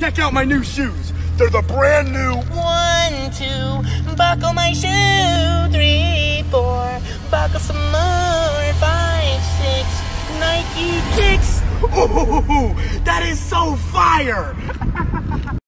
Check out my new shoes. They're the brand new 1, 2, buckle my shoe. 3, 4, buckle some more. 5, 6, Nike kicks. Ooh, that is so fire!